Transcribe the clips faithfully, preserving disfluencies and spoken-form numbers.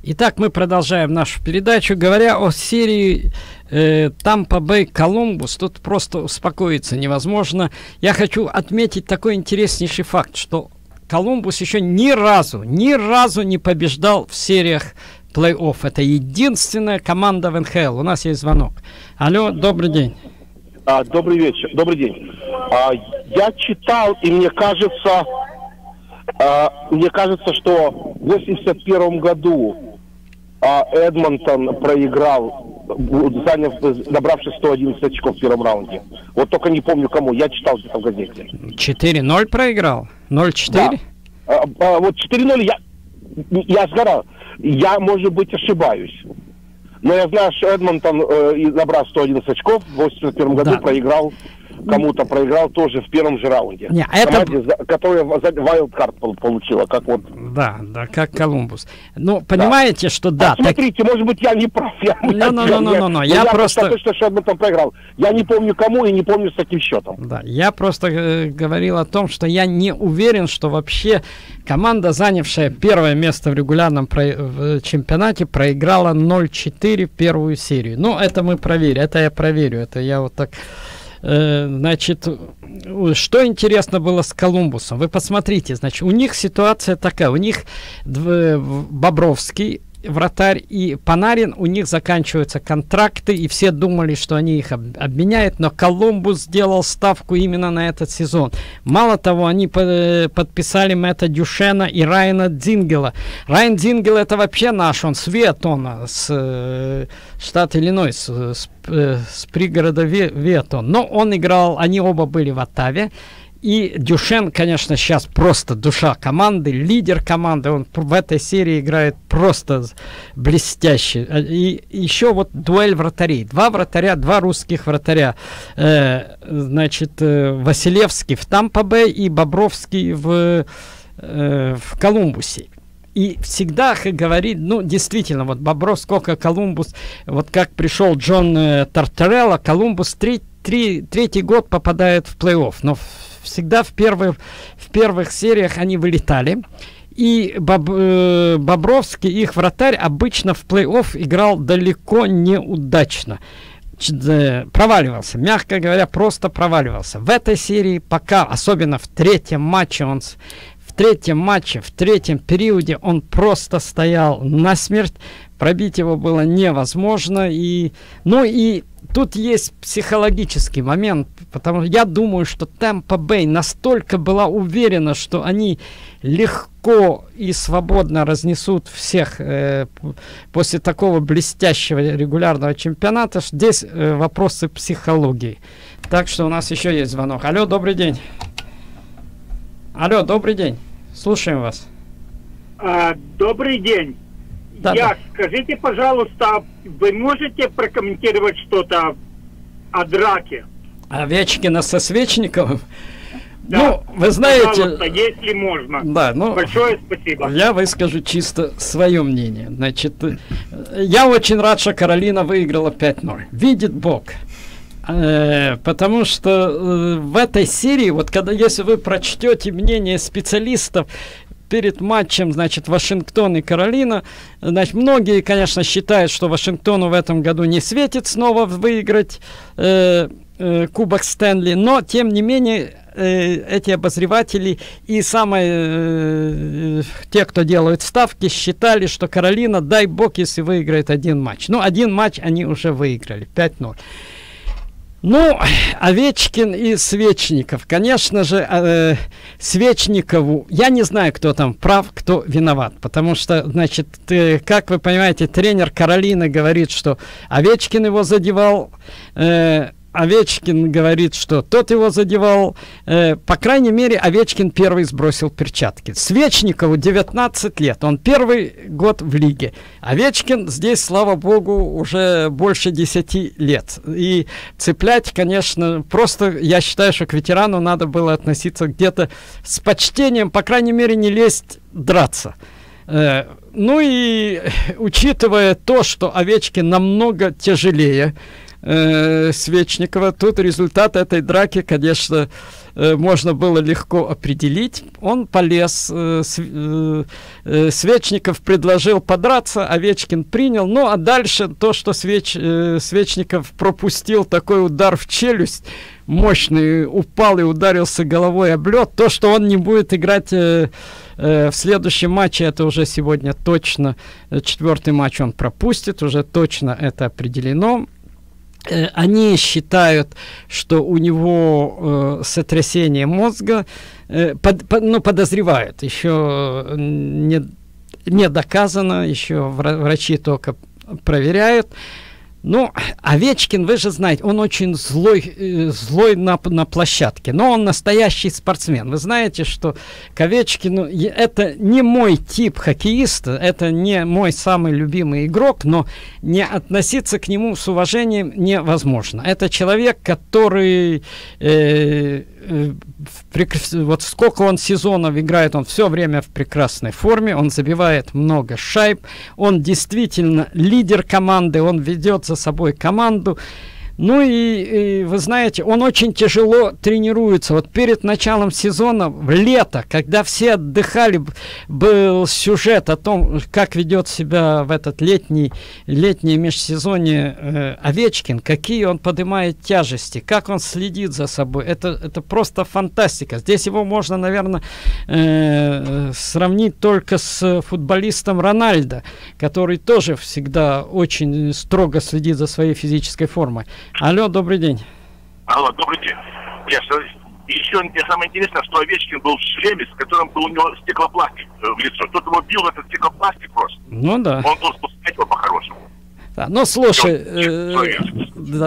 Итак, мы продолжаем нашу передачу. Говоря о серии э, Tampa Bay Columbus, тут просто успокоиться невозможно. Я хочу отметить такой интереснейший факт, что Колумбус еще ни разу, ни разу не побеждал в сериях плей-офф. Это единственная команда в эн ха эл. У нас есть звонок. Алло, добрый день. А, добрый вечер, добрый день. А, я читал, и мне кажется, а, мне кажется, что в восемьдесят первом году а, Эдмонтон проиграл, заняв, набравшись сто одиннадцать очков в первом раунде. Вот только не помню кому. Я читал это в газете. четыре ноль проиграл? ноль четыре? Да. А, а, вот четыре ноль я, я сгорал. Я, может быть, ошибаюсь. Но я знаю, что Эдмонтон, э, набрав сто одиннадцать очков, в восемьдесят первом году да. проиграл, кому-то проиграл тоже в первом же раунде. Не, это... Команде, которая вайлдкарт получила, как вот... Да, да, как Колумбус. Ну, понимаете, да. что да... А смотрите, так... может быть, я не прав. Я, no, no, no, no, no, no. Я, я просто... точно, что Эдмонтон проиграл. Я не помню кому и не помню с каким счетом. Да, я просто э, говорил о том, что я не уверен, что вообще команда, занявшая первое место в регулярном про... в чемпионате, проиграла ноль четыре первую серию. Ну, это мы проверим, это я проверю, это я вот так... Значит, что интересно было с Колумбусом? Вы посмотрите, значит, у них ситуация такая. У них Бобровский, вратарь, и Панарин, у них заканчиваются контракты, и все думали, что они их обменяют, но Колумбус сделал ставку именно на этот сезон. Мало того, они подписали Мэтта Дюшена и Райана Дзингела. Райан Дзингел — это вообще наш, он с Виатона, с э, штата Иллинойс, с, э, с пригорода Виатон. Но он играл, они оба были в Оттаве. И Дюшен, конечно, сейчас просто душа команды, лидер команды. Он в этой серии играет просто блестяще. И еще вот дуэль вратарей. Два вратаря, два русских вратаря. Э, значит, э, Василевский в Тампа-Бэй и Бобровский в, э, в Колумбусе. И всегда говорит, ну, действительно, вот Бобров, сколько Колумбус, вот как пришел Джон э, Тартарелло, Колумбус три, три, третий год попадает в плей-офф. Но всегда в первых, в первых сериях они вылетали. И Боб, э, Бобровский, их вратарь, обычно в плей-офф играл далеко неудачно. Ч- проваливался, мягко говоря, просто проваливался. В этой серии пока, особенно в третьем матче, он... В третьем матче, в третьем периоде он просто стоял насмерть. Пробить его было невозможно. И, ну и тут есть психологический момент, потому что я думаю, что Tampa Bay настолько была уверена, что они легко и свободно разнесут всех э, после такого блестящего регулярного чемпионата. Здесь э, вопросы психологии. Так что у нас еще есть звонок. Алло, добрый день. Алло, добрый день. Слушаем вас. А, добрый день. Да, Я, да. Скажите, пожалуйста, вы можете прокомментировать что-то о драке? Овечкина со Свечниковым? Да. Ну, вы знаете... если можно. Да, ну, большое спасибо. Я выскажу чисто свое мнение. Значит, я очень рад, что Каролина выиграла пять ноль. Видит Бог. Э, потому что э, в этой серии, вот когда, если вы прочтете мнение специалистов перед матчем, значит, Вашингтон и Каролина, значит, многие, конечно, считают, что Вашингтону в этом году не светит снова выиграть э, э, Кубок Стэнли, но, тем не менее, э, эти обозреватели и самые э, те, кто делают ставки, считали, что Каролина, дай бог, если выиграет один матч. Ну, один матч они уже выиграли, пять ноль. Ну, Овечкин и Свечников. Конечно же, э, Свечникову, я не знаю, кто там прав, кто виноват. Потому что, значит, э, как вы понимаете, тренер Каролины говорит, что Овечкин его задевал. Э, Овечкин говорит, что тот его задевал. Э, по крайней мере, Овечкин первый сбросил перчатки. Свечникову девятнадцать лет. Он первый год в лиге. Овечкин здесь, слава богу, уже больше десяти лет. И цеплять, конечно, просто я считаю, что к ветерану надо было относиться где-то с почтением, по крайней мере, не лезть драться. Э, ну и учитывая то, что Овечкин намного тяжелее э, Свечникова. Тут результат этой драки, конечно, э, можно было легко определить. Он полез, э, с, э, э, Свечников предложил подраться, Овечкин принял. Ну, а дальше то, что Свеч, э, Свечников пропустил такой удар в челюсть, мощный, упал и ударился головой об лед. То, что он не будет играть э, э, в следующем матче, это уже сегодня точно. Четвертый матч он пропустит, уже точно это определено. Э, они считают, что у него э, сотрясение мозга, э, под, под, ну, подозревают, еще не, не доказано, еще врачи только проверяют. Ну, Овечкин, вы же знаете, он очень злой, э, злой на, на площадке, но он настоящий спортсмен. Вы знаете, что к Овечкину это не мой тип хоккеиста, это не мой самый любимый игрок, но не относиться к нему с уважением невозможно. Это человек, который... Э, вот сколько он сезонов играет, он все время в прекрасной форме, он забивает много шайб, он действительно лидер команды, он ведет за собой команду. Ну и, и вы знаете, он очень тяжело тренируется. Вот перед началом сезона, в лето, когда все отдыхали, был сюжет о том, как ведет себя в этот летний, летнее межсезонье э, Овечкин, какие он поднимает тяжести, как он следит за собой. Это, это просто фантастика. Здесь его можно, наверное, э, сравнить только с футболистом Рональдо, который тоже всегда очень строго следит за своей физической формой. Алло, добрый день. Алло, добрый день. Я, еще самое интересное, что Овечкин был в шлеме, с которым был у него стеклопластик в лицо. Кто-то его бил в этот стеклопластик просто. Ну да. Он должен спускать его по-хорошему. Да, ну слушай, э, да,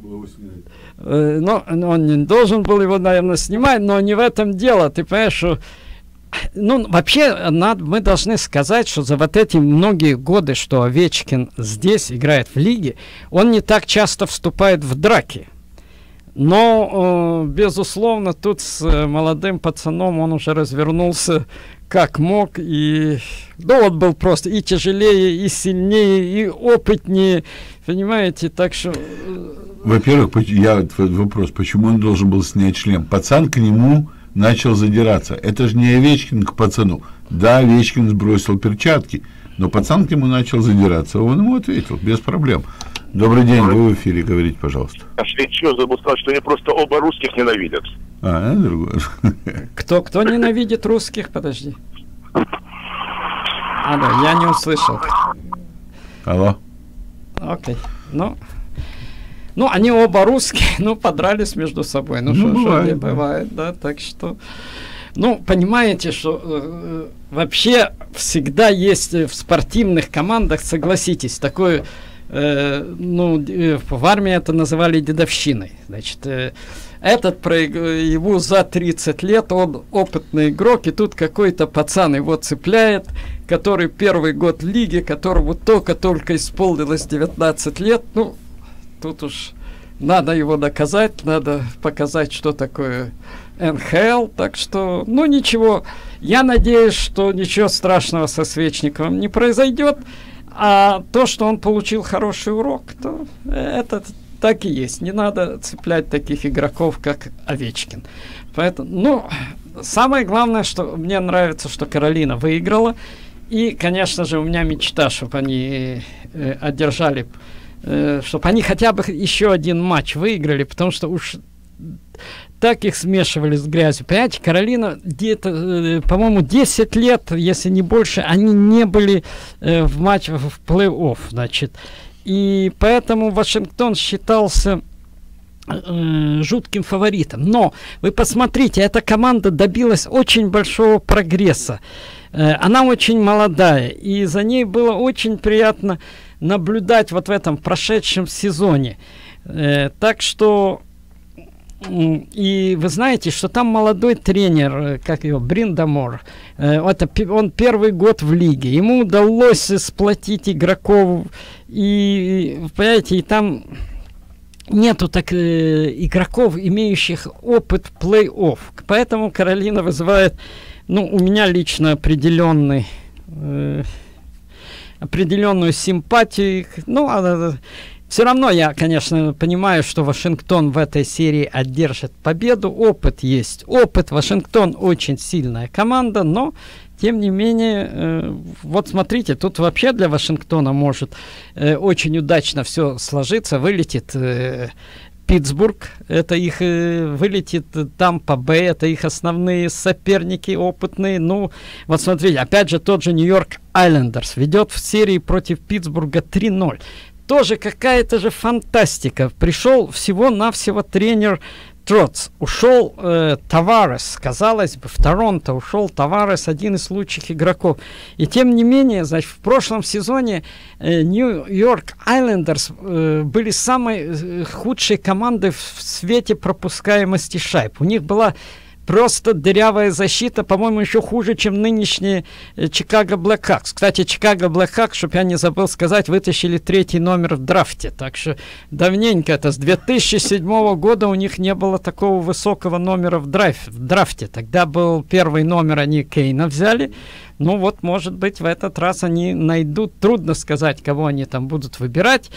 э, но он не должен был его, наверное, снимать, но не в этом дело. Ты понимаешь, что ну, вообще, надо, мы должны сказать, что за вот эти многие годы, что Овечкин здесь играет в лиге, он не так часто вступает в драки. Но, э, безусловно, тут с э, молодым пацаном он уже развернулся как мог. И да, он был просто и тяжелее, и сильнее, и опытнее. Понимаете, так что... Э, Во-первых, я вопрос, почему он должен был снять шлем? Пацан к нему... начал задираться. Это же не Овечкин к пацану. Да, Овечкин сбросил перчатки, но пацан к нему начал задираться. Он ему ответил, без проблем. Добрый день, вы в эфире, говорите, пожалуйста. А еще забыл сказать, что они просто оба русских ненавидят. А, это другое. Кто, кто ненавидит русских? Подожди. Алло, я не услышал. Алло. Окей, ну... Ну, они оба русские, ну, подрались между собой. Ну, что ну, не бывает, да, так что... Ну, понимаете, что э, вообще всегда есть в спортивных командах, согласитесь, такое, э, ну, э, в армии это называли дедовщиной. Значит, э, этот, ему за тридцать лет, он опытный игрок, и тут какой-то пацан его цепляет, который первый год в лиге, которому только-только исполнилось девятнадцать лет, ну... Тут уж надо его доказать, надо показать, что такое эн ха эл. Так что, ну ничего, я надеюсь, что ничего страшного со Свечниковым не произойдет. А то, что он получил хороший урок, то это так и есть. Не надо цеплять таких игроков, как Овечкин. Поэтому, ну, самое главное, что мне нравится, что Каролина выиграла. И, конечно же, у меня мечта, чтобы они э, одержали... чтобы они хотя бы еще один матч выиграли, потому что уж так их смешивали с грязью. Понимаете, Каролина где-то, э, по-моему, десять лет, если не больше, они не были э, в матче в плей-офф, значит. И поэтому Вашингтон считался э, жутким фаворитом. Но вы посмотрите, эта команда добилась очень большого прогресса. Э, она очень молодая, и за ней было очень приятно наблюдать вот в этом прошедшем сезоне. Э, так что и вы знаете, что там молодой тренер, как его, Бриндамор, э, это, он первый год в лиге. Ему удалось сплотить игроков. И, понимаете, и там нету так э, игроков, имеющих опыт плей-офф. Поэтому Каролина вызывает, ну, у меня лично определенный... Э, определенную симпатию. Ну, а, Все равно я, конечно, понимаю, что Вашингтон в этой серии одержит победу. Опыт есть. Опыт. Вашингтон очень сильная команда, но, тем не менее, э, вот смотрите, тут вообще для Вашингтона может э, очень удачно все сложиться. Вылетит э, Питтсбург, это их э, вылетит Тампа Бэй, это их основные соперники опытные. Ну, вот смотрите, опять же, тот же Нью-Йорк Айлендерс ведет в серии против Питтсбурга три ноль. Тоже какая-то же фантастика. Пришел всего-навсего тренер Троц. Ушел э, Таварес. Казалось бы, в Торонто ушел Таварес, один из лучших игроков. И тем не менее, значит, в прошлом сезоне э, Нью-Йорк Айлендерс э, были самой э, худшей командой в свете пропускаемости шайб. У них была просто дырявая защита, по-моему, еще хуже, чем нынешние э, Чикаго Блэкхакс. Кстати, Чикаго Блэкхакс, чтобы я не забыл сказать, вытащили третий номер в драфте. Так что давненько это, с две тысячи седьмого года у них не было такого высокого номера в, драйв, в драфте. Тогда был первый номер, они Кейна взяли. Ну вот, может быть, в этот раз они найдут, трудно сказать, кого они там будут выбирать.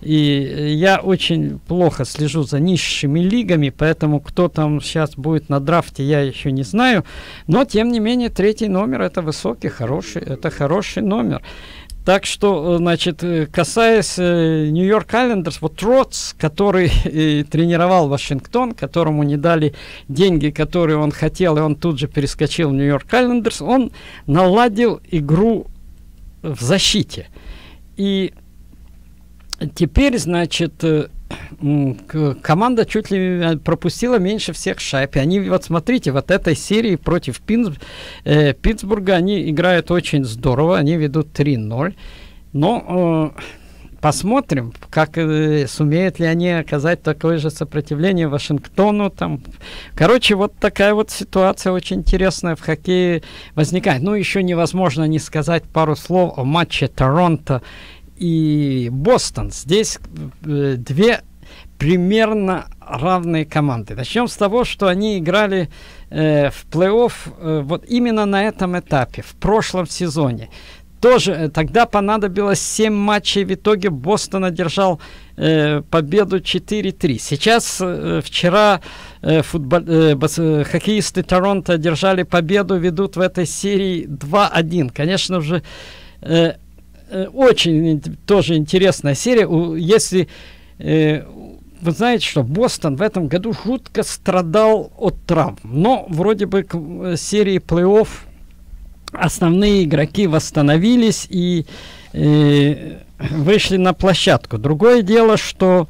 И я очень плохо слежу за низшими лигами, поэтому кто там сейчас будет на драфте, я еще не знаю. Но, тем не менее, третий номер — это высокий, хороший, это хороший номер. Так что, значит, касаясь э, Нью-Йорк Айлендерс, вот Троц, который э, тренировал Вашингтон, которому не дали деньги, которые он хотел, и он тут же перескочил в Нью-Йорк Айлендерс, он наладил игру в защите. И теперь, значит, э, команда чуть ли пропустила меньше всех шайб. И они, вот смотрите, вот этой серии против Пинс, э, Питтсбурга они играют очень здорово. Они ведут три ноль. Но э, посмотрим, как э, сумеют ли они оказать такое же сопротивление Вашингтону. Там. Короче, вот такая вот ситуация очень интересная в хоккее возникает. Ну, еще невозможно не сказать пару слов о матче Торонто и Бостон. Здесь э, две примерно равные команды. Начнем с того, что они играли э, в плей-офф э, вот именно на этом этапе, в прошлом сезоне. Тоже э, тогда понадобилось семь матчей, в итоге Бостон одержал э, победу четыре три. Сейчас, э, вчера э, футбол, э, бас, э, хоккеисты Торонто одержали победу, ведут в этой серии два один. Конечно же, э, очень тоже интересная серия. Если э, вы знаете, что Бостон в этом году жутко страдал от травм, но вроде бы к серии плей-офф основные игроки восстановились и э, вышли на площадку. Другое дело, что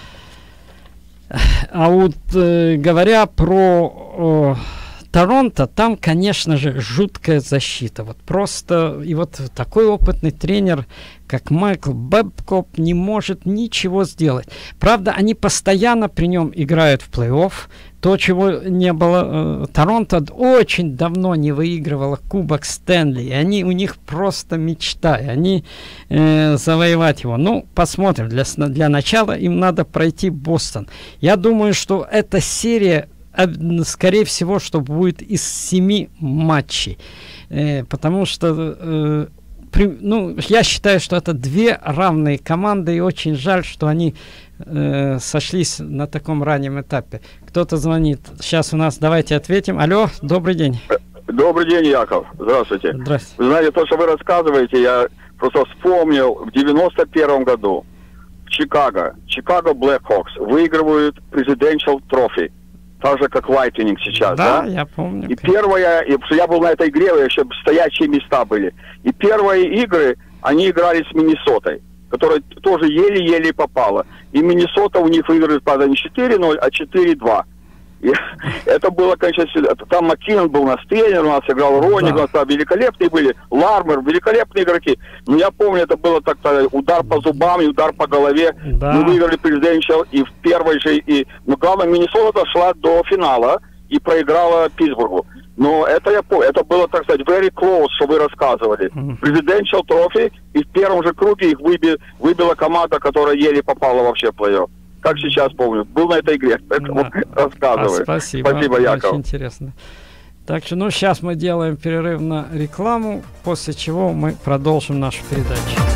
а вот э, говоря про э, Торонто, там, конечно же, жуткая защита. Вот просто, и вот такой опытный тренер, как Майкл Бэбкоп, не может ничего сделать. Правда, они постоянно при нем играют в плей-офф. То, чего не было. Э, Торонто очень давно не выигрывала Кубок Стэнли. И они, у них просто мечта. И они э, завоевать его. Ну, посмотрим. Для, для начала им надо пройти Бостон. Я думаю, что эта серия, скорее всего, что будет из семи матчей. Э, потому что, э, при, ну, я считаю, что это две равные команды, и очень жаль, что они э, сошлись на таком раннем этапе. Кто-то звонит. Сейчас у нас, давайте ответим. Алло, добрый день. Добрый день, Яков. Здравствуйте. Здравствуйте. Вы знаете, то, что вы рассказываете, я просто вспомнил, в девяносто первом году в Чикаго, Чикаго Блэкхокс выигрывают Presidential Trophy. Так же, как Lightning сейчас, да? Да, я помню. И первая, и, я был на этой игре, еще стоячие места были. И первые игры, они играли с Миннесотой, которая тоже еле-еле попала. И Миннесота у них выиграли, правда, не четыре ноль, а четыре два. И это было, конечно, там Маккинон был у нас тренер, у нас играл Роник, да. У нас там великолепные были, Лармер, великолепные игроки. Но я помню, это было так-то удар по зубам и удар по голове. Да. Мы выиграли Presidential и в первой же, и, но главное, Миннесота дошла до финала и проиграла Питтсбургу. Но это я помню, это было, так сказать, very close, что вы рассказывали. Mm-hmm. Presidential Trophy, и в первом же круге их выби, выбила команда, которая еле попала вообще в плей-офф. Как сейчас помню. Был на этой игре, поэтому да. рассказываю. А, спасибо. Спасибо, Яков. Очень интересно. Так что, ну, сейчас мы делаем перерыв на рекламу, после чего мы продолжим нашу передачу.